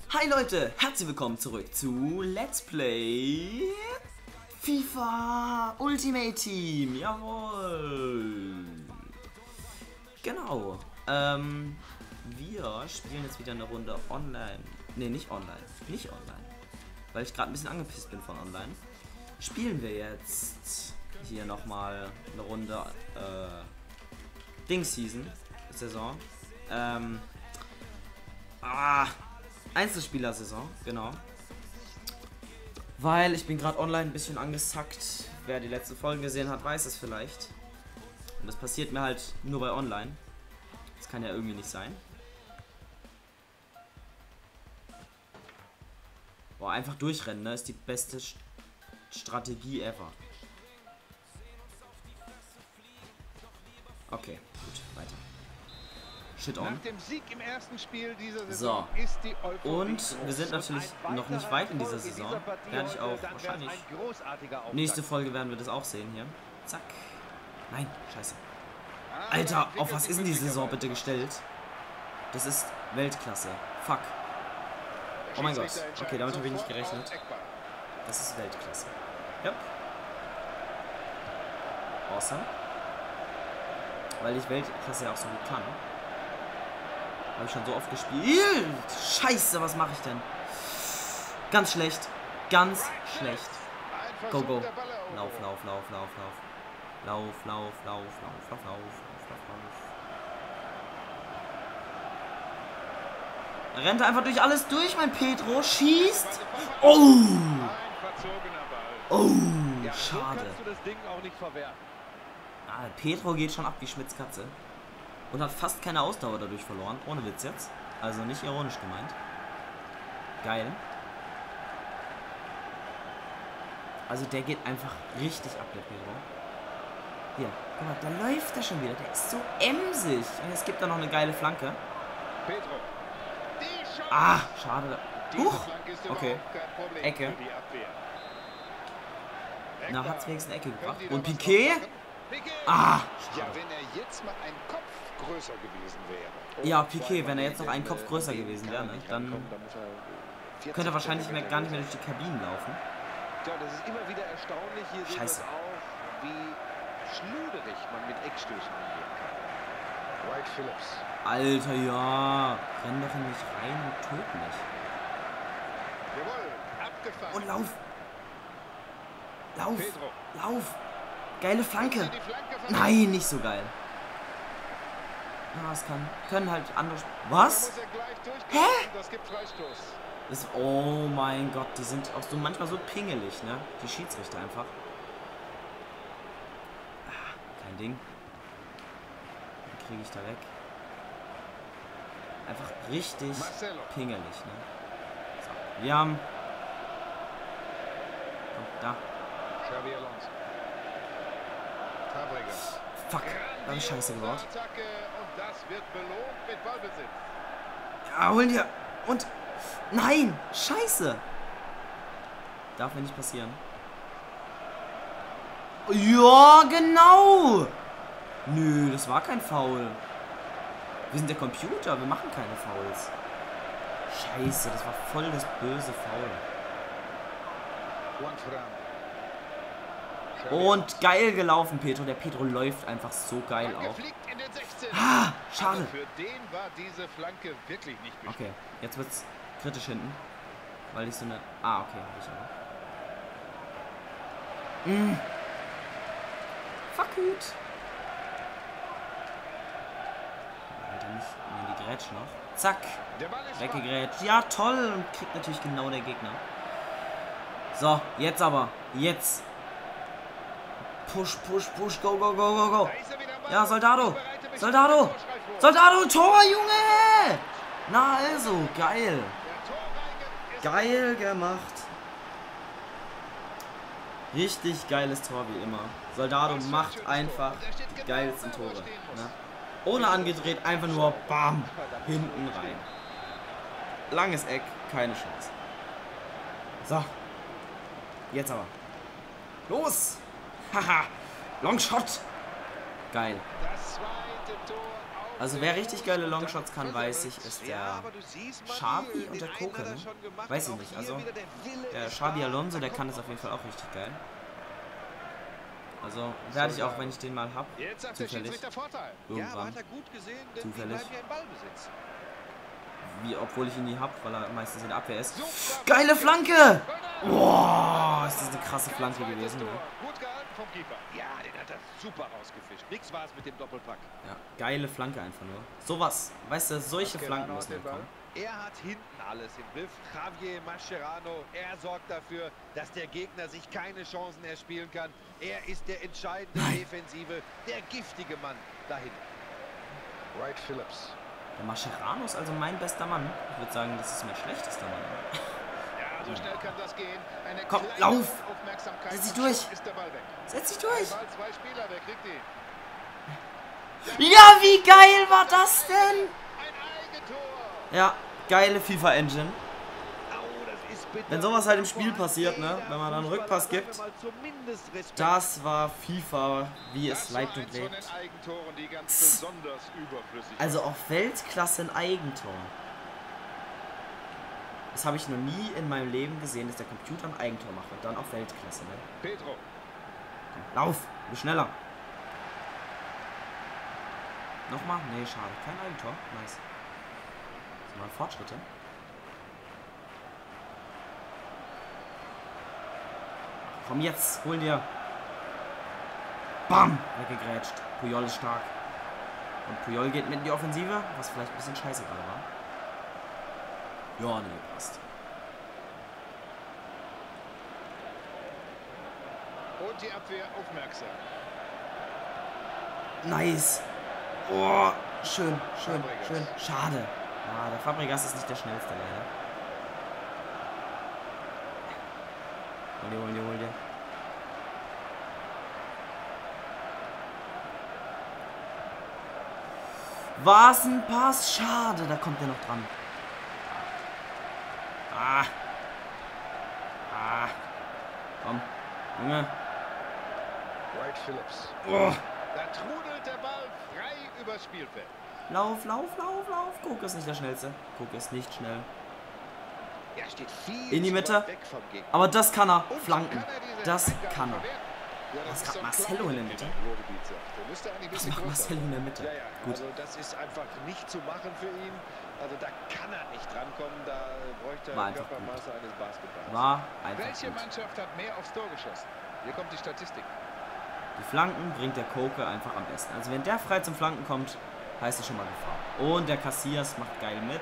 Hi Leute, herzlich willkommen zurück zu Let's Play FIFA Ultimate Team, jawohl. Genau, wir spielen jetzt wieder eine Runde online. Ne, nicht online, weil ich gerade ein bisschen angepisst bin von online. Spielen wir jetzt hier nochmal eine Runde Saison. Einzelspieler-Saison, genau. Weil ich bin gerade online ein bisschen angesackt. Wer die letzte Folge gesehen hat, weiß es vielleicht. Und das passiert mir halt nur bei online. Das kann ja irgendwie nicht sein. Boah, einfach durchrennen, ne? Ist die beste Strategie ever. Okay, gut, weiter. Shit on. Nach dem Sieg im ersten Spiel dieser Saison So, ist die Euphorie und wir sind natürlich noch nicht weit in dieser Saison. Werde ich auch wahrscheinlich. Nächste Folge werden wir das auch sehen hier. Zack. Nein, scheiße. Alter, auf was ist denn die Saison bitte gestellt? Das ist Weltklasse. Fuck. Oh mein Gott. Okay, damit habe ich nicht gerechnet. Das ist Weltklasse. Ja. Awesome. Weil ich Weltklasse ja auch so gut kann. Habe ich schon so oft gespielt. Scheiße, was mache ich denn? Ganz schlecht. Ganz schlecht. Go, go. Lauf, lauf, lauf, lauf, lauf. Lauf, lauf, lauf, lauf, lauf, lauf, lauf, lauf. Er rennt einfach durch alles durch, mein Pedro. Schießt. Oh. Oh, schade. Ah, Pedro geht schon ab wie Schmitz Katze. Und hat fast keine Ausdauer dadurch verloren. Ohne Witz jetzt. Also nicht ironisch gemeint. Geil. Also der geht einfach richtig ab, der Pedro. Hier, guck mal, da läuft er schon wieder. Der ist so emsig. Und es gibt da noch eine geile Flanke. Ah, schade. Huch. Okay. Ecke. Na, hat's wenigstens eine Ecke gebracht. Und Piqué? Ah, ja, wenn er jetzt mal einen Kopf größer gewesen wäre. Ja, Piqué, wenn er jetzt noch einen Kopf größer gewesen wäre, ne, dann könnte er wahrscheinlich gar nicht mehr durch die Kabinen laufen. Ja, das ist immer wieder erstaunlich. Hier sehen wir auch, wie schluderig man mit Eckstößen umgehen kann. White Phillips. Alter, ja. Renn doch in mich rein und töt mich. Jawohl, abgefahren. Und lauf. Lauf. Lauf. Geile Flanke. Nein, nicht so geil. Ah, es können halt andere... Was? Hä? Das, oh mein Gott, die sind auch so manchmal so pingelig, ne? Die Schiedsrichter einfach. Ah, kein Ding. Den kriege ich da weg. Einfach richtig pingelig, ne? So, wir haben... Und da. Fuck, da hab ich Scheiße gebaut. Ja, holen dir. Und. Nein! Scheiße! Darf mir nicht passieren. Ja, genau! Nö, das war kein Foul. Wir sind der Computer, wir machen keine Fouls. Scheiße, das war voll das böse Foul. Und geil gelaufen, Pedro. Der Pedro läuft einfach so geil auch. Ah, schade. Okay, jetzt wird's kritisch hinten. Weil ich so eine... Ah, okay, hab ich aber. Fuck it. Alter, nicht. Nee, die Grätsch noch. Zack. Weggegrätscht. Ja, toll. Und kriegt natürlich genau der Gegner. So, jetzt aber. Jetzt. Push, push, push, go, go, go, go, go. Ja, Soldado. Soldado. Soldado, Tor, Junge. Na also, geil. Geil gemacht. Richtig geiles Tor wie immer. Soldado macht einfach die geilsten Tore. Ne? Ohne angedreht, einfach nur bam, hinten rein. Langes Eck, keine Chance. So. Jetzt aber. Los. Haha, Longshot. Geil. Das zweite Tor Also wer richtig geile Longshots kann, weiß ich, ist der Xabi und der Koke. Ne? Weiß ich nicht. Also der Xabi Alonso, der kann das auf jeden Fall auch richtig geil. Also werde ich auch, wenn ich den mal hab, zufällig, irgendwann, zufällig, obwohl ich ihn nie hab, weil er meistens in der Abwehr ist. Geile Flanke! Boah, ist das eine krasse Flanke gewesen, ne? Ja, den hat er super rausgefischt. Nichts war es mit dem Doppelpack. Ja, geile Flanke einfach nur. Sowas, weißt du, solche Flanken müssen wir kommen. Er hat hinten alles im Griff. Javier Mascherano, er sorgt dafür, dass der Gegner sich keine Chancen erspielen kann. Er ist der entscheidende Defensive, der giftige Mann dahin. Wright Phillips. Der Mascherano ist also mein bester Mann. Ich würde sagen, das ist mein schlechtester Mann. Ja, so schnell kann das gehen. Eine komm, lauf! Setz dich durch! Setz dich durch! Ja, wie geil war das denn? Ja, geile FIFA-Engine. Wenn sowas halt im Spiel passiert, ne? Wenn man dann einen Rückpass gibt. Das war FIFA, wie es leibt und lebt. Also auf Weltklasse ein Eigentor. Das habe ich noch nie in meinem Leben gesehen, dass der Computer ein Eigentor macht. Und dann auf Weltklasse, ne? Pedro. Komm, lauf! Wie schneller! Nochmal? Nee, schade. Kein Eigentor. Nice. Das waren Fortschritte. Komm jetzt, hol dir. Bam! Weggegrätscht. Puyol ist stark. Und Puyol geht mit in die Offensive, was vielleicht ein bisschen scheiße gerade war. Ja, nee, passt. Und die Abwehr aufmerksam. Nice. Oh, schön, schön, schön. Schade. Ja, der Fabregas ist nicht der schnellste, leider. Hol dir, hol dir. Was ein Pass. Schade, da kommt er noch dran. Ah. Ah. Komm. Junge. Wright Phillips. Oh. Da trudelt der Ball frei übers Spielfeld. Lauf, lauf, lauf, lauf. Cook ist nicht der Schnellste. Cook ist nicht schnell. Er steht viel in die Mitte. Aber das kann er. Flanken. Das kann er. Was macht Marcelo in der Mitte? Was macht Marcelo in der Mitte? Ja, ja. Gut. Also das ist einfach nicht zu machen für ihn. Also da kann er nicht drankommen. Da bräuchte er Körpermaße eines Basketballs. War einfach Welche gut. Mannschaft hat mehr aufs Tor geschossen? Hier kommt die Statistik. Die Flanken bringt der Koke einfach am besten. Also wenn der frei zum Flanken kommt, heißt es schon mal Gefahr. Und der Casillas macht geil mit.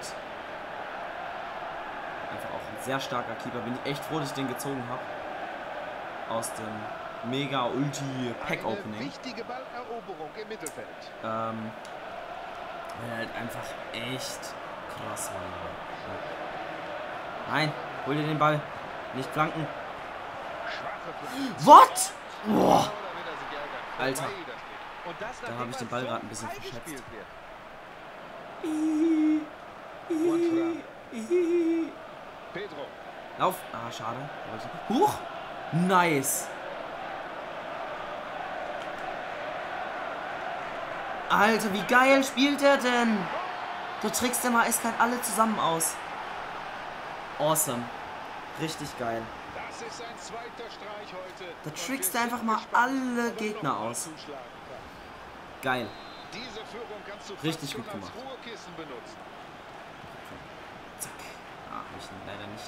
Einfach auch ein sehr starker Keeper. Bin ich echt froh, dass ich den gezogen habe. Aus dem Mega Ulti Pack Opening. Wichtige Balleroberung im Mittelfeld. Weil halt einfach echt krass war. Nein, hol dir den Ball. Nicht flanken. What? Boah. Alter. Da habe ich den Ball gerade ein bisschen verschätzt. Pedro. Lauf. Ah, schade. Huch. Nice. Alter, wie geil spielt er denn? Du trickst ja mal eiskalt alle zusammen aus. Awesome. Richtig geil. Das ist ein zweiter Streich heute. Da trickst du einfach mal alle Gegner aus. Geil. Diese Führung kannst du richtig gut gemacht. Benutzen. Zack. Ah, habe ich leider nicht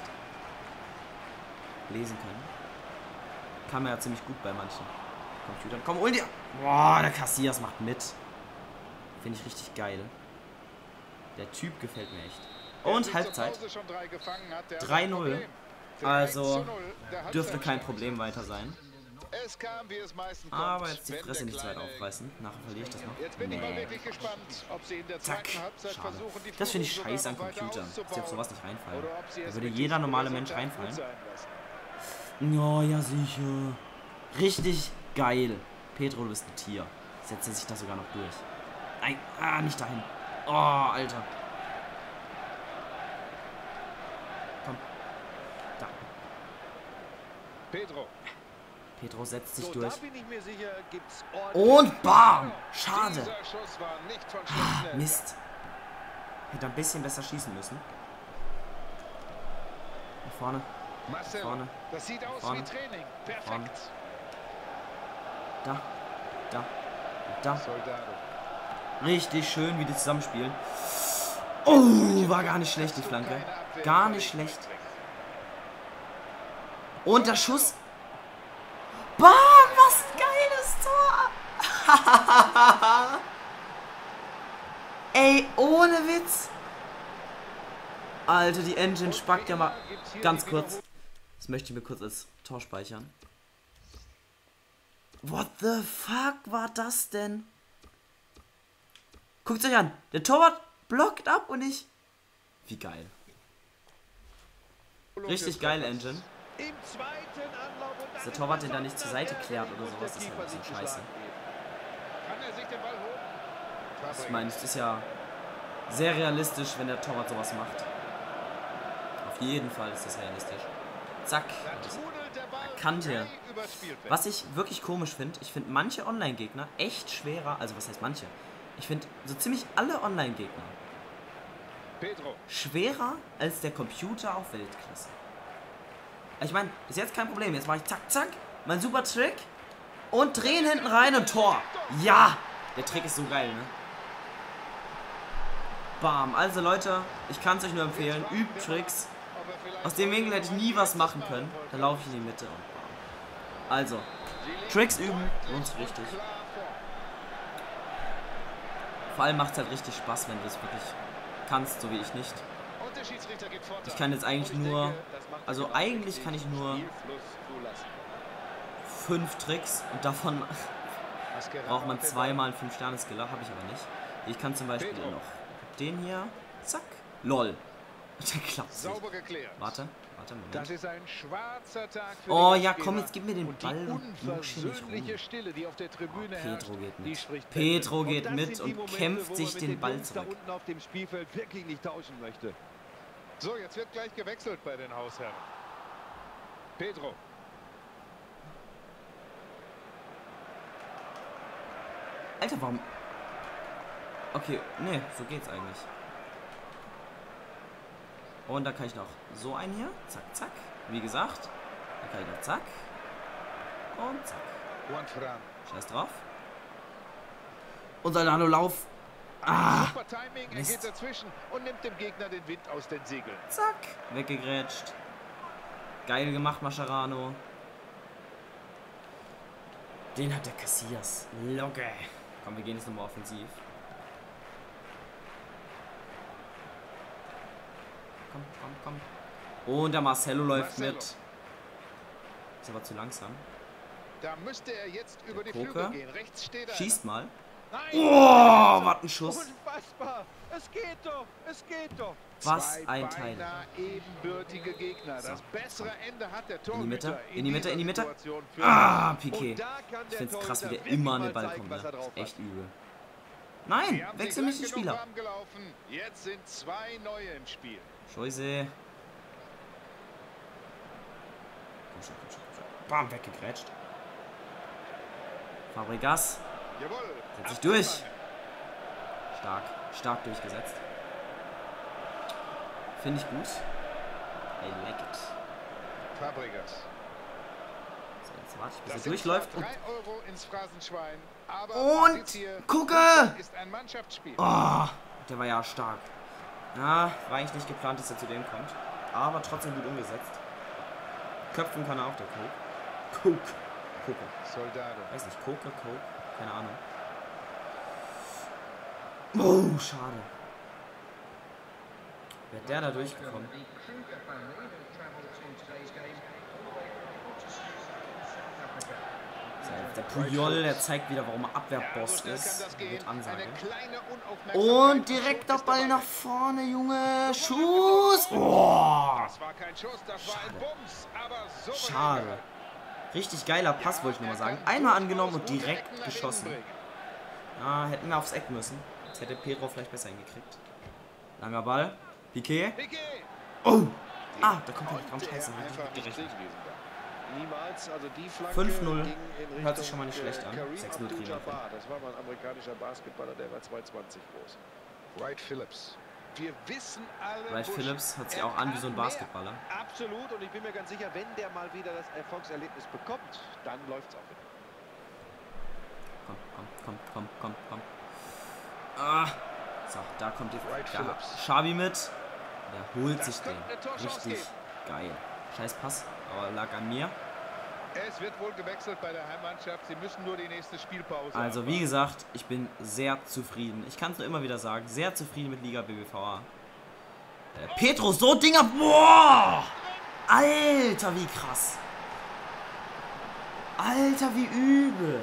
lesen können. Kann man ja ziemlich gut bei manchen Computern. Komm, hol dir! Boah, der Casillas macht mit. Finde ich richtig geil. Der Typ gefällt mir echt. Und Halbzeit. 3-0. Also dürfte kein Problem weiter sein. Aber jetzt die Fresse nicht zu weit aufreißen. Nachher verliere ich das noch. Nee. Zack. Schade. Das finde ich scheiße an Computern. Dass sie auf sowas nicht reinfallen. Da würde jeder normale Mensch reinfallen. Ja, ja sicher. Richtig geil. Pedro, du bist ein Tier. Setzt er sich da sogar noch durch. Nein, nicht dahin. Oh, Alter. Komm. Da. Pedro. Pedro setzt sich So, durch. da bin ich mir sicher, gibt's Und bam! Schade. Dieser Schuss war nicht von schlechten Eltern. Mist. Hätte ein bisschen besser schießen müssen. Nach vorne. Marcel, Vorne. das sieht aus Vorne. wie Training. Perfekt. Vorne. Da. Da. Und da. Soldado. Richtig schön, wie die zusammenspielen. Oh, war gar nicht schlecht, die Flanke. Gar nicht schlecht. Und der Schuss. Bam, was ein geiles Tor. Ey, ohne Witz. Alter, die Engine spackt ja mal ganz kurz. Das möchte ich mir kurz als Tor speichern. What the fuck war das denn? Guckt euch an. Der Torwart blockt ab und ich... Wie geil. Richtig geil, Engine. im zweiten Anlauf und Dass der Torwart den da nicht zur Seite klärt oder sowas, ist halt ein bisschen scheiße. Kann er sich den Ball holen? Ich meine, es ist ja sehr realistisch, wenn der Torwart sowas macht. Auf jeden Fall ist das realistisch. Zack. Erkannt hier. Was ich wirklich komisch finde, ich finde manche Online-Gegner echt schwerer, also was heißt manche? Ich finde so ziemlich alle Online-Gegner Pedro. schwerer als der Computer auf Weltklasse. Ich meine, ist jetzt kein Problem. Jetzt mache ich zack, zack, mein super Trick und drehen hinten rein und Tor. Ja! Der Trick ist so geil, ne? Bam. Also Leute, ich kann es euch nur empfehlen. Übt Tricks. Aus dem Winkel hätte ich nie was machen können. Da laufe ich in die Mitte und bam. Also, Tricks üben, lohnt sich richtig. Vor allem macht es halt richtig Spaß, wenn du es wirklich kannst, so wie ich nicht. Ich kann jetzt eigentlich nur, also eigentlich kann ich nur 5 Tricks und davon braucht man zweimal 5-Sterne-Skiller, habe ich aber nicht. Ich kann zum Beispiel noch den hier, zack, lol. Der klappt nicht. Warte, Moment. Das ist ein schwarzer Tag für Oh die ja, Gastgeber. komm, jetzt gib mir den Und Ball die und lusch hier nicht rum. unversöhnliche Stille, die auf der Tribüne herrscht, Pedro geht die mit. spricht Pedro Bände. geht das mit sind die und Momente, kämpft wo sich man den mit Ball Jungs da zurück. unten auf dem Spielfeld wirklich nicht tauschen möchte. So, jetzt wird gleich gewechselt bei den Hausherren. Pedro. Alter, warum? Okay, nee, so geht's eigentlich. Und da kann ich noch so einen hier. Zack, zack. Wie gesagt. Da kann ich noch zack. Und zack. Juan Fran. Scheiß drauf. Und Soldado Lauf. Ah. Super Timing, er Mist. geht dazwischen und nimmt dem Gegner den Wind aus den Segeln. Zack. Weggegrätscht. Geil gemacht, Mascherano. Den hat der Casillas. Logge. Komm, wir gehen jetzt nochmal offensiv. Komm, komm, komm. Und der Marcelo läuft Marcelo. mit. Ist aber zu langsam. Da müsste er jetzt über die Koke. Flügel gehen. Rechts steht er. Schießt mal. Nein! Oh, was ein Schuss. Unfassbar! Es geht doch! Es geht doch! Was Zwei ein Teil. beinahe ebenbürtige Gegner. Das bessere Ende hat der In die Mitte, Torhüter in die Mitte, in die Mitte. dieser Situation für Ah, Und Piqué. da kann Ich der find's krass, wie Torhüter der immer an den wirklich Ball mal kommt. zeigen, was er Ne? drauf Ist echt übel. Sie Nein, haben wechsel sich nicht die lang genug Spieler. warm gelaufen. Jetzt sind 2 neue im Spiel. Scheiße. Komm schon, komm schon, komm schon. Bam, weggegrätscht. Fabregas. Jawohl. Setzt sich durch. Stark. Stark durchgesetzt. Finde ich gut. I like it. Fabregas. So, jetzt warte ich, bis Das er sind durchläuft. zwar Und 3 Euro ins Phrasenschwein, aber Und Fazit hier, gucke! Fußball ist ein Mannschaftsspiel. Oh, der war ja stark. Ja, war eigentlich nicht geplant, dass er zu dem kommt. Aber trotzdem gut umgesetzt. Köpfen kann er auch, der Coke. Coke. Soldado. Weiß nicht, Coke. Keine Ahnung. Oh, schade. Wäre der da durchgekommen. So, der Puyol, der zeigt wieder, warum er Abwehrboss ist. Mit Ansage. Und direkt der Ball nach vorne, Junge. Schuss. Oh. Das war kein Schuss, das war ein Bums, aber so Schade. Richtig geiler Pass, wollte ich nur mal sagen. Einmal angenommen und direkt geschossen. Ja, hätten wir aufs Eck müssen. Jetzt hätte Pedro vielleicht besser hingekriegt. Langer Ball. Piqué. Oh. Ah, da kommt er nicht dran. Scheiße. Niemals, also die Flanke 5-0. ging in Hört sich schon mal nicht schlecht an. Kareem 6-0 kriegen wir. Abdul-Jabbar. Das war mal ein amerikanischer Basketballer, der war 2,20 groß. Wright Phillips. Wir wissen alle, Wright Phillips hört sich auch an wie so ein Basketballer. Absolut, und ich bin mir ganz sicher, wenn der mal wieder das Erfolgserlebnis bekommt, dann läuft es auch wieder. Komm. Ah. So, da kommt die Xabi mit. Der holt sich den. Richtig geil. Scheiß Pass, aber lag an mir. Es wird wohl gewechselt bei der Heimmannschaft. Sie müssen nur die nächste Spielpause. Also wie gesagt, ich bin sehr zufrieden. Ich kann es nur immer wieder sagen. Sehr zufrieden mit Liga BBVA. Petro, so Dinger. Boah! Alter, wie krass. Alter, wie übel.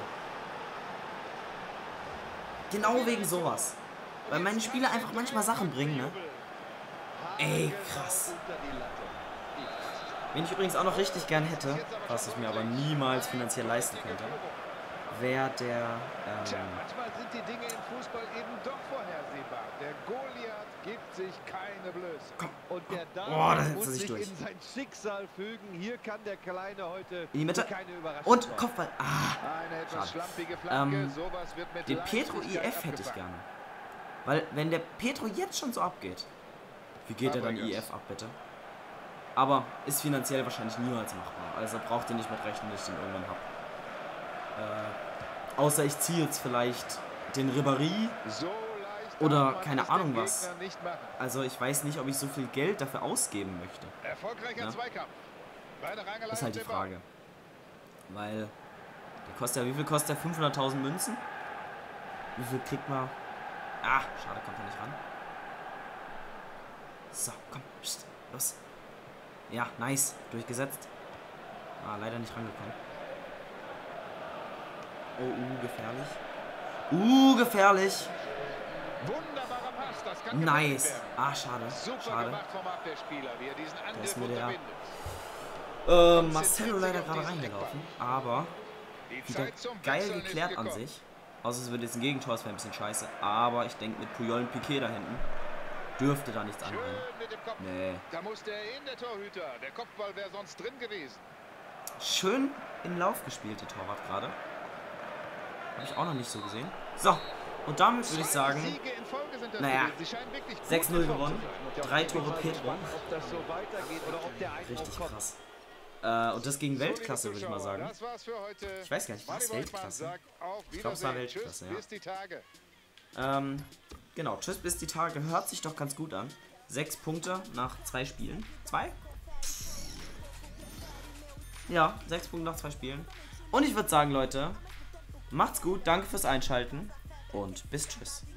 Genau wegen sowas. Weil meine Spieler einfach manchmal Sachen bringen, ne? Ey, krass. Wen ich übrigens auch noch richtig gern hätte, was ich mir aber niemals finanziell leisten könnte, wäre der... manchmal sind die Dinge im Fußball eben doch vorhersehbar. Der Goliath gibt sich keine Blöße. Komm. Und der Da setzt er muss sich sich durch. in sein Schicksal fügen. Hier kann der Kleine heute In die Mitte. keine Überraschung Und sorgen. Kopfball. Eine etwas Schade. schlampige Flanke. Sowas wird mit Den Petro Leichtigkeit IF hätte ich abgefangen. gerne. Weil, wenn der Petro jetzt schon so abgeht, wie geht er dann IF ab, bitte? Aber ist finanziell wahrscheinlich niemals machbar. Also braucht ihr nicht mit rechnen, dass ich den irgendwann habe. Außer ich ziehe jetzt vielleicht den Ribéry So leicht oder darf man keine es Ahnung dem was. Gegner nicht machen. Also ich weiß nicht, ob ich so viel Geld dafür ausgeben möchte. Erfolgreicher Ja. Zweikampf. Beide reingelaufen. Das ist halt die Frage. Weil, der kostet ja, wie viel kostet der? 500.000 Münzen? Wie viel kriegt man? Ah, schade, kommt er nicht ran. So, komm, pst, los. Ja, nice, durchgesetzt. Ah, leider nicht rangekommen. Oh, gefährlich. Gefährlich. Wunderbarer Pass, das kann Nice. werden. Ah, schade. Super Schade. gemacht vom Abwehrspieler, wie er diesen ist Angriff mir der- unterbindet. Marcelo leider gerade reingelaufen. Aber Die wieder Zeit zum geil Wechseln ist geklärt an gekommen. sich. Außer es wird jetzt ein Gegentor, das wäre ein bisschen scheiße. Aber ich denke, mit Puyol und Piquet da hinten dürfte da nichts anbringen. Schön mit dem Kopf. Nee. Da musste er in, der Torhüter. Der Kopfball wäre sonst drin gewesen. Schön im Lauf gespielt, der Torwart gerade. Habe ich auch noch nicht so gesehen. So, und damit würde ich sagen, Siege in Folge sind das naja, gewesen. Sie scheinen wirklich gut 6-0 in Form gewonnen. zu sein. 3 Tore Petro. Ob das so weitergeht oder ob der Eindruck Richtig kommt. krass. Und das gegen Weltklasse, würde ich mal sagen. Das war's für heute. Ich weiß gar nicht, war es Weltklasse? Ich glaube, es war Weltklasse, ja. Bis die Tage. Genau, tschüss, bis die Tage. Hört sich doch ganz gut an. 6 Punkte nach 2 Spielen. 2? Ja, 6 Punkte nach 2 Spielen. Und ich würde sagen, Leute, macht's gut, danke fürs Einschalten und bis tschüss.